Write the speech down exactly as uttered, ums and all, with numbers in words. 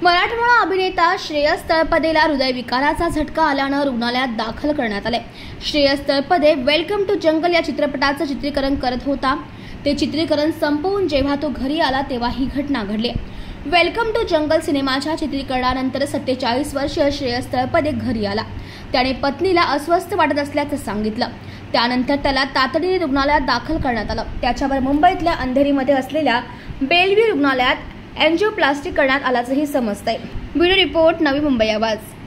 मराठमोळा अभिनेता श्रेयस तळपदेला हृदयविकाराचा झटका आल्यानं रुग्णालयात दाखल करण्यात आले। Shreyas Talpade Welcome to Jungle या चित्रपटाचं चित्रीकरण करत होता। ते चित्रीकरण संपवून जेव्हा तो घरी आला तेव्हा ही घटना घडली। वेलकम टू जंगल सिनेमाच्या चित्रीकरणानंतर सत्तेचाळीस वर्षीय श्रेयस तळपदे घरी आला। त्याने पत्नीला अस्वस्थ वाटत असल्याचं सांगितलं। त्यानंतर त्याला तातडीने रुग्णालयात दाखल करण्यात आलं। त्याच्यावर मुंबईतल्या अंधेरीमध्ये असलेल्या बेलव्ह्यू रुग्णालयात एंजिओप्लास्टी करण्यात आल्याचंही समजतंय। ब्युरो रिपोर्ट, नवी मुंबई आवाज।